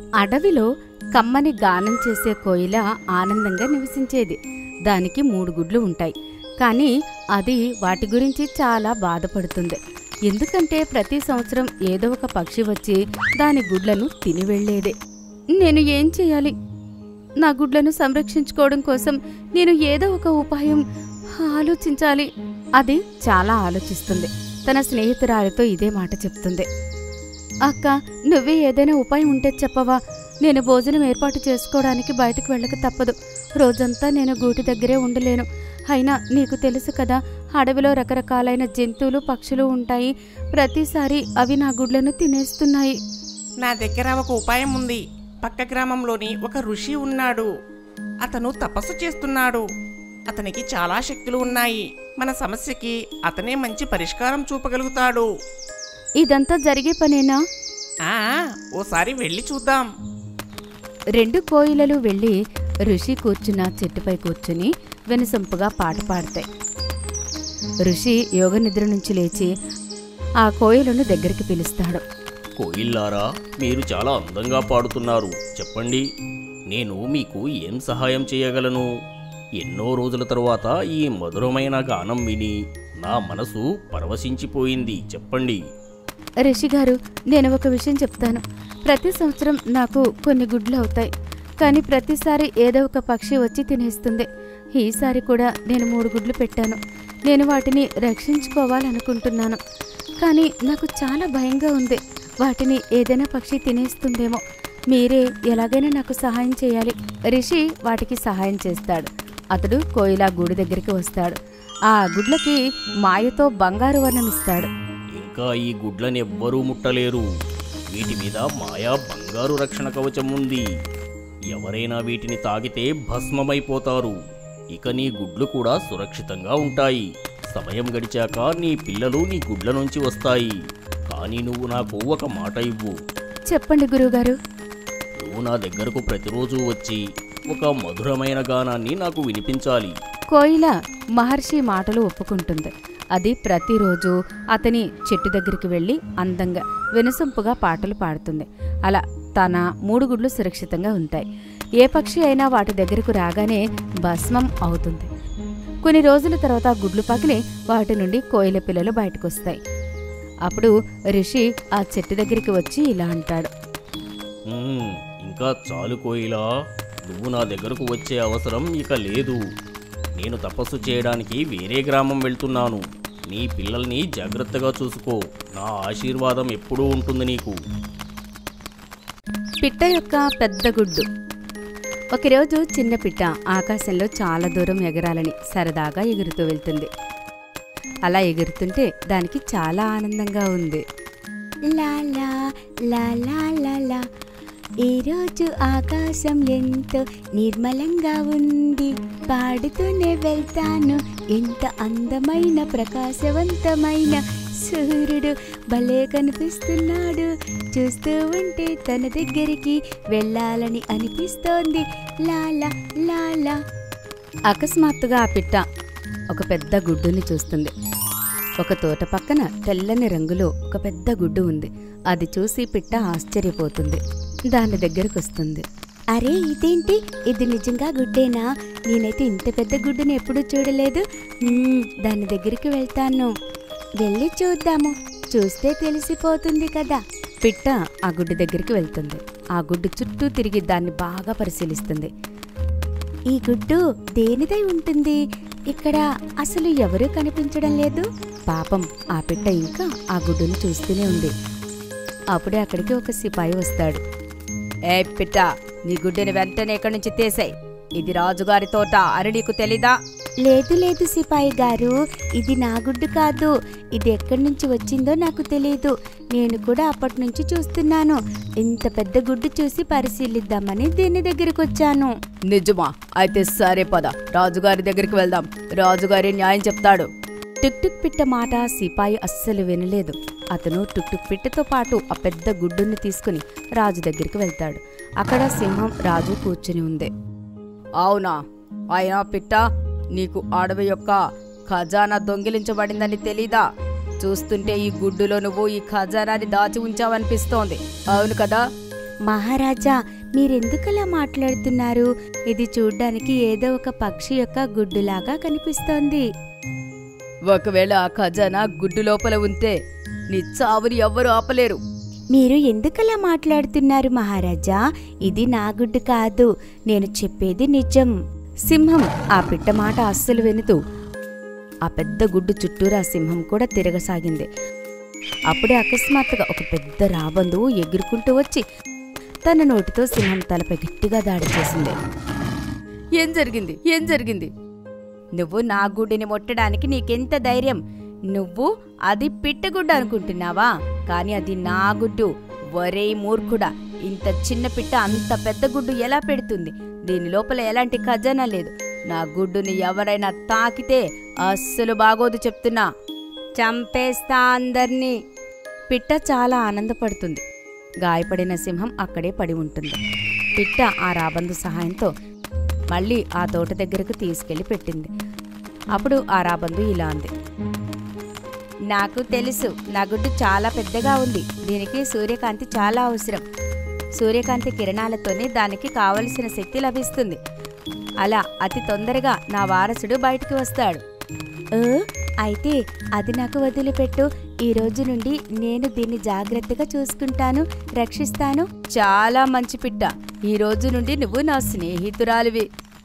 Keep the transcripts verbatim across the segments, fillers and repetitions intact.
అడవిలో కమ్మని గానం చేసే కోయిల ఆనందంగా నివసించేది. దానికి మూడు గుడ్లు ఉంటాయి. కానీ అది వాటి గురించి చాలా బాధపడుతుంది. ఎందుకంటే ప్రతి సంవత్సరం ఏదో ఒక పక్షి వచ్చి దాని గుడ్లను తిని వెళ్లేదే. నేను ఏం చెయ్యాలి? నా గుడ్లను సంరక్షించుకోవడం కోసం నేను ఏదో ఒక ఉపాయం ఆలోచించాలి. అది చాలా ఆలోచిస్తుంది. తన స్నేహితురాలితో ఇదే మాట చెప్తుంది. అక్క, నువ్వే ఏదైనా ఉపాయం ఉంటే చెప్పవా? నేను భోజనం ఏర్పాటు చేసుకోవడానికి బయటకు వెళ్ళక తప్పదు. రోజంతా నేను గూటి దగ్గరే ఉండలేను. అయినా నీకు తెలుసు కదా, అడవిలో రకరకాలైన జంతువులు పక్షులు ఉంటాయి. ప్రతిసారి అవి నా గుడ్లను తినేస్తున్నాయి. నా దగ్గర ఒక ఉపాయం ఉంది. పక్క గ్రామంలోని ఒక ఋషి ఉన్నాడు. అతను తపస్సు చేస్తున్నాడు. అతనికి చాలా శక్తులు ఉన్నాయి. మన సమస్యకి అతనే మంచి పరిష్కారం చూపగలుగుతాడు. ఇదంతా జరిగే పనేనా? ఆ ఓసారి వెళ్ళి చూద్దాం. రెండు కోయిలలు వెళ్ళి ఋషి కూర్చున్న చెట్టుపై కూర్చుని వినసొంపుగా పాట పాడతాయి. ఋషి యోగ నిద్ర నుంచి లేచి ఆ కోయిలను దగ్గరికి పిలుస్తాడు. కోయిల్లారా, మీరు చాలా అందంగా పాడుతున్నారు. చెప్పండి, నేను మీకు ఏం సహాయం చేయగలను? ఎన్నో రోజుల తరువాత ఈ మధురమైన గానం విని నా మనసు పరవశించిపోయింది. చెప్పండి. ఋషిగారు, నేను ఒక విషయం చెప్తాను. ప్రతి సంవత్సరం నాకు కొన్ని గుడ్లు అవుతాయి. కానీ ప్రతిసారి ఏదో ఒక పక్షి వచ్చి తినేస్తుంది. ఈసారి కూడా నేను మూడు గుడ్లు పెట్టాను. నేను వాటిని రక్షించుకోవాలనుకుంటున్నాను. కానీ నాకు చాలా భయంగా ఉంది. వాటిని ఏదైనా పక్షి తినేస్తుందేమో. మీరే ఎలాగైనా నాకు సహాయం చేయాలి. రిషి వాటికి సహాయం చేస్తాడు. అతడు కోయిలా గూడు దగ్గరికి వస్తాడు. ఆ గుడ్లకి మాయతో బంగారు వర్ణమిస్తాడు. ఇంకా ఈ గుడ్లని ఎవ్వరూ ముట్టలేరు. వీటి మీద మాయా బంగారు రక్షణ కవచం ఉంది. ఎవరైనా వీటిని తాగితే భస్మమైపోతారు. ఇక నీ గుడ్లు కూడా సురక్షితంగా ఉంటాయి. సమయం గడిచాక నీ పిల్లలు నీ గుడ్ల నుంచి వస్తాయి. కానీ నువ్వు నాకు ఒక మాట ఇవ్వు. చెప్పండి గురువుగారు. నువ్వు నా దగ్గరకు ప్రతిరోజు వచ్చి ఒక మధురమైన గానాన్ని నాకు వినిపించాలి. కోయిల మహర్షి మాటలు ఒప్పుకుంటుంది. అది ప్రతిరోజు అతని చెట్టు దగ్గరికి వెళ్ళి అందంగా వినసొంపుగా పాటలు పాడుతుంది. అలా తన మూడు గుడ్లు సురక్షితంగా ఉంటాయి. ఏ పక్షి అయినా వాటి దగ్గరకు రాగానే భస్మం అవుతుంది. కొన్ని రోజుల తర్వాత గుడ్లు పగిలి వాటి నుండి కోయిల పిల్లలు బయటకొస్తాయి. అప్పుడు ఋషి ఆ చెట్టు దగ్గరికి వచ్చి ఇలా అంటాడు. ఇంకా చాలు కోయిలా, నువ్వు నా దగ్గరకు వచ్చే అవసరం ఇక లేదు. నేను తపస్సు చేయడానికి వేరే గ్రామం వెళ్తున్నాను. నీ పిల్లల్ని జాగ్రత్తగా చూసుకో. నా ఆశీర్వాదం ఎప్పుడూ ఉంటుంది నీకు. పిట్ట యొక్క పెద్ద గుడ్డు. ఒకరోజు చిన్న పిట్ట ఆకాశంలో చాలా దూరం ఎగరాలని సరదాగా ఎగురుతూ వెళ్తుంది. అలా ఎగురుతుంటే దానికి చాలా ఆనందంగా ఉంది. లాలా లాలా లాలా, ఈరోజు ఆకాశం ఎంతో నిర్మలంగా ఉంది. పాడుతూనే వెళ్తాను. ఎంత అందమైన ప్రకాశవంతమైన సూర్యుడు భలే కనిపిస్తున్నాడు. చూస్తూ ఉంటే తన దగ్గరికి వెళ్ళాలని అనిపిస్తోంది. లాలా లాలా. అకస్మాత్తుగా ఆ పిట్ట ఒక పెద్ద గుడ్డుని చూస్తుంది. ఒక తోట పక్కన తెల్లని రంగులో ఒక పెద్ద గుడ్డు ఉంది. అది చూసి పిట్ట ఆశ్చర్యపోతుంది. దాని దగ్గరకు వస్తుంది. అరే, ఇదేంటి? ఇది నిజంగా గుడ్డేనా? నేనైతే ఇంత పెద్ద గుడ్డుని ఎప్పుడూ చూడలేదు. దాని దగ్గరికి వెళ్తాను. వెళ్ళి చూద్దాము. చూస్తే తెలిసిపోతుంది కదా. పిట్ట ఆ గుడ్డు దగ్గరికి వెళ్తుంది. ఆ గుడ్డు చుట్టూ తిరిగి దాన్ని బాగా పరిశీలిస్తుంది. ఈ గుడ్డు దేనిదై ఉంటుంది? ఇక్కడ అసలు ఎవరూ కనిపించడం లేదు. పాపం ఆ పిట్ట ఇంకా ఆ గుడ్డును చూస్తూనే ఉంది. అప్పుడే అక్కడికి ఒక సిపాయి వస్తాడు. ఏ పిట్ట, నీ గుడ్డుని వెంటనే ఇక్కడి నుంచి తీసేయ్. ఇది రాజుగారి తోట అని నీకు తెలీదా? లేదు లేదు సిపాయి గారు, ఇది నా గుడ్డు కాదు. ఇది ఎక్కడి నుంచి వచ్చిందో నాకు తెలీదు. నేను కూడా అప్పటి నుంచి చూస్తున్నాను. ఇంత పెద్ద గుడ్డు చూసి పరిశీలిద్దామని దీని దగ్గరికి వచ్చాను. నిజమా? అయితే సరే పద, రాజుగారి దగ్గరికి వెళ్దాం. రాజుగారి న్యాయం చెప్తాడు. టుక్ టుక్ పిట్ట మాట సిపాయి అస్సలు వినలేదు. అతను టుక్ టుక్ పిట్టతో పాటు ఆ పెద్ద గుడ్డుని తీసుకుని రాజు దగ్గరికి వెళ్తాడు. అక్కడ సింహం రాజు కూర్చుని ఉంది. అవునా? అయినా పిట్ట, నీకు అడవి యొక్క ఖజానా దొంగిలించబడిందని తెలీదా? చూస్తుంటే ఈ గుడ్డులో నువ్వు ఈ ఖజానాని దాచి ఉంచావనిపిస్తోంది. అవును కదా? మహారాజా, మీరెందుకలా మాట్లాడుతున్నారు? ఇది చూడ్డానికి ఏదో ఒక పక్షి యొక్క గుడ్డులాగా కనిపిస్తోంది. ఒకవేళ ఆ ఖజానా గుడ్డు లోపల ఉంటే నీ చావుని ఎవ్వరూ ఆపలేరు. మీరు ఎందుకలా మాట్లాడుతున్నారు మహారాజా? ఇది నా గుడ్డు కాదు, నేను చెప్పేది నిజం. సింహం ఆ పిట్ట మాట అస్సలు వినుతూ ఆ పెద్ద గుడ్డు చుట్టూరా సింహం కూడా తిరగసాగింది. అప్పుడే అకస్మాత్తుగా ఒక పెద్ద రాబందు ఎగురుకుంటూ వచ్చి తన నోటితో సింహం తలపై గట్టిగా దాడి చేసింది. ఏం జరిగింది? ఏం జరిగింది? నువ్వు నా గుడ్డిని ముట్టడానికి నీకెంత ధైర్యం? నువ్వు అది పిట్టగుడ్డు అనుకుంటున్నావా? కాని అది నా గుడ్డు. ఒరే మూర్ఖుడా, ఇంత చిన్న పిట్ట అంత పెద్ద గుడ్డు ఎలా పెడుతుంది? దీని లోపల ఎలాంటి ఖజానా లేదు. నా గుడ్డుని ఎవరైనా తాకితే అస్సలు బాగోదు చెప్తున్నా. చంపేస్తా అందర్నీ. పిట్ట చాలా ఆనందపడుతుంది. గాయపడిన సింహం అక్కడే పడి ఉంటుంది. పిట్ట ఆ రాబందు సహాయంతో మళ్ళీ ఆ తోట దగ్గరకు తీసుకెళ్లి పెట్టింది. అప్పుడు ఆ రాబందు ఇలా అంది, నాకు తెలుసు, నా గుడ్డు చాలా పెద్దగా ఉంది. దీనికి సూర్యకాంతి చాలా అవసరం. సూర్యకాంతి కిరణాలతోనే దానికి కావలసిన శక్తి లభిస్తుంది. అలా అతి తొందరగా నా వారసుడు బయటికి వస్తాడు. అయితే అది నాకు వదిలిపెట్టు. ఈ రోజు నుండి నేను దీన్ని జాగ్రత్తగా చూసుకుంటాను, రక్షిస్తాను. చాలా మంచి పిట్ట. ఈ రోజు నుండి నువ్వు నా స్నేహితురాలివి.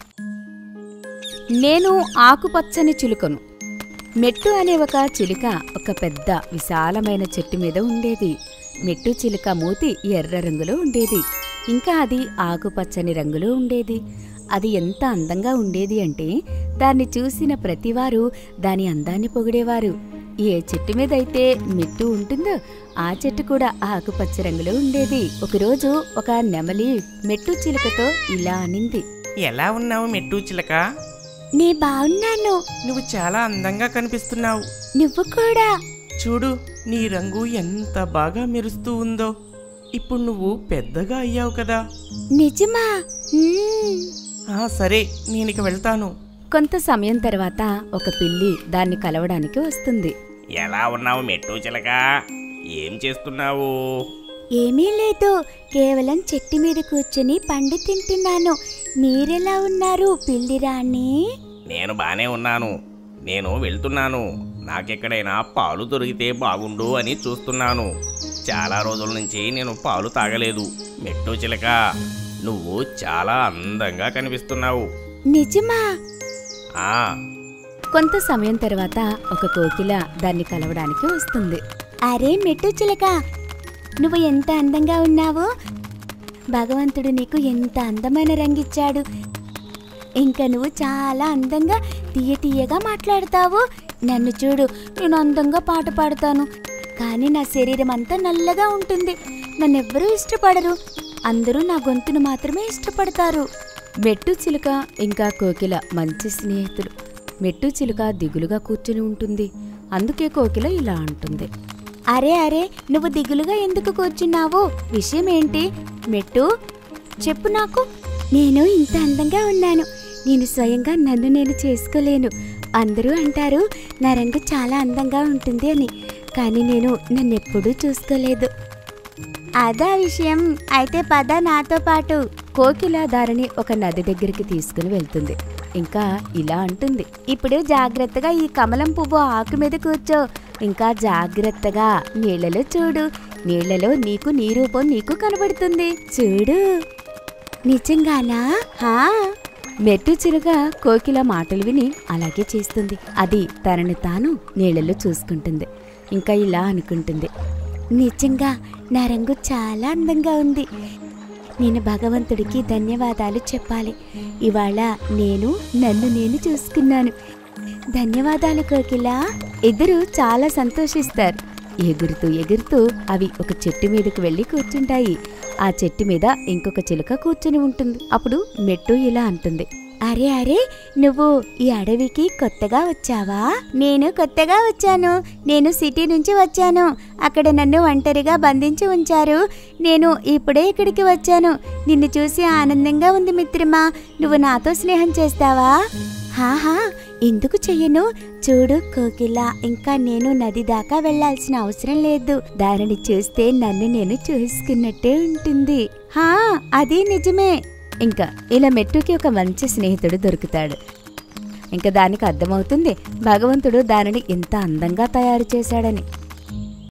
నేను ఆకుపచ్చని చిలుకను. మెట్టు అనే ఒక చిలుక ఒక పెద్ద విశాలమైన చెట్టు మీద ఉండేది. మెట్టు చిలుక మూతి ఎర్ర రంగులో ఉండేది. ఇంకా అది ఆకుపచ్చని రంగులో ఉండేది. అది ఎంత అందంగా ఉండేది అంటే దాన్ని చూసిన ప్రతివారు దాని అందాన్ని పొగిడేవారు. ఏ చెట్టు మీదైతే మెట్టు ఉంటుందో ఆ చెట్టు కూడా ఆకుపచ్చ రంగులో ఉండేది. ఒకరోజు ఒక నెమలి మెట్టు చిలుకతో ఇలా అనింది, ఎలా ఉన్నావు మెట్టు చిలక? నే బాగున్నాను. నువ్వు చాలా అందంగా కనిపిస్తున్నావు. నువ్వు కూడా. చూడు, నీ రంగు ఎంత బాగా మెరుస్తూ ఉందో. ఇప్పుడు నువ్వు పెద్దగా అయ్యావు కదా. నిజమా? ఆ సరే, నేనిక వెళ్తాను. కొంత సమయం తర్వాత ఒక పిల్లి దాన్ని కలవడానికి వస్తుంది. ఎలా ఉన్నావు మెట్టు చిలక? ఏం చేస్తున్నావు? ఏమీ లేదు, కేవలం చెట్టు మీద కూర్చుని పండు తింటున్నాను. మీరెలా ఉన్నారు పిల్లిరాణి? నేను బానే ఉన్నాను. నేను వెళ్తున్నాను. నాకెక్కడైనా పాలు దొరికితే బాగుండు అని చూస్తున్నాను. చాలా రోజుల నుంచి నేను పాలు తాగలేదు. మెట్టు చిలక, నువ్వు చాలా అందంగా కనిపిస్తున్నావు. నిజమా? ఆ కొంత సమయం తర్వాత ఒక కోకిల దాన్ని కలవడానికి వస్తుంది. అరే మెట్టు చిలక, నువ్వు ఎంత అందంగా ఉన్నావో! భగవంతుడు నీకు ఎంత అందమైన రంగిచ్చాడు. ఇంకా నువ్వు చాలా అందంగా తీయ తీయగా మాట్లాడతావు. నన్ను చూడు, నేను అందంగా పాట పాడతాను, కానీ నా శరీరం అంతా నల్లగా ఉంటుంది. నన్నెవ్వరూ ఇష్టపడరు. అందరూ నా గొంతును మాత్రమే ఇష్టపడతారు. మెట్టు చిలుక ఇంకా కోకిల మంచి స్నేహితులు. మెట్టు చిలుక దిగులుగా కూర్చుని ఉంటుంది. అందుకే కోకిల ఇలా అంటుంది, అరే అరే నువ్వు దిగులుగా ఎందుకు కూర్చున్నావు? విషయం ఏంటి? మెట్టు చెప్పు నాకు. నేను ఇంత అందంగా ఉన్నాను. నేను స్వయంగా నన్ను నేను చేసుకోలేను. అందరూ అంటారు నా రంగు చాలా అందంగా ఉంటుంది అని, కానీ నేను నన్నెప్పుడూ చూసుకోలేదు. అదా విషయం. అయితే పద నాతో పాటు. కోకిల దారిని ఒక నది దగ్గరికి తీసుకుని వెళ్తుంది. ఇంకా ఇలా అంటుంది, ఇప్పుడు జాగ్రత్తగా ఈ కమలం పువ్వు ఆకు మీద కూర్చో. ఇంకా జాగ్రత్తగా నీళ్లలో చూడు. నీళ్లలో నీకు నీ రూపం నీకు కనబడుతుంది. చూడు. నిజంగానా? హా. మెట్టు చిలుక కోకిల మాటలు విని అలాగే చేస్తుంది. అది తనని తాను నీళ్లలో చూసుకుంటుంది. ఇంకా ఇలా అనుకుంటుంది, నిజంగా నా రంగు చాలా అందంగా ఉంది. నేను భగవంతుడికి ధన్యవాదాలు చెప్పాలి. ఇవాళ నేను నన్ను నేను చూసుకున్నాను. ధన్యవాదాలు కోకిల. ఇద్దరు చాలా సంతోషిస్తారు. ఎగురుతూ ఎగురుతూ అవి ఒక చెట్టు మీదకు వెళ్ళి కూర్చుంటాయి. ఆ చెట్టు మీద ఇంకొక చిలుక కూర్చుని ఉంటుంది. అప్పుడు మెట్టు ఇలా అంటుంది, అరే అరే నువ్వు ఈ అడవికి కొత్తగా వచ్చావా? నేను కొత్తగా వచ్చాను. నేను సిటీ నుంచి వచ్చాను. అక్కడ నన్ను ఒంటరిగా బంధించి ఉంచారు. నేను ఇప్పుడే ఇక్కడికి వచ్చాను. నిన్ను చూసి ఆనందంగా ఉంది మిత్రమా. నువ్వు నాతో స్నేహం చేస్తావా? హాహా, ఎందుకు చెయ్యను? చూడు కోకిల, ఇంకా నేను నది దాకా వెళ్లాల్సిన అవసరం లేదు. దానిని చూస్తే నన్ను నేను చూసుకున్నట్టే ఉంటుంది. హా అది నిజమే. ఇంకా ఇలా మెట్టుకి ఒక మంచి స్నేహితుడు దొరుకుతాడు. ఇంకా దానికి అర్థమవుతుంది భగవంతుడు దానిని ఇంత అందంగా తయారు చేశాడని.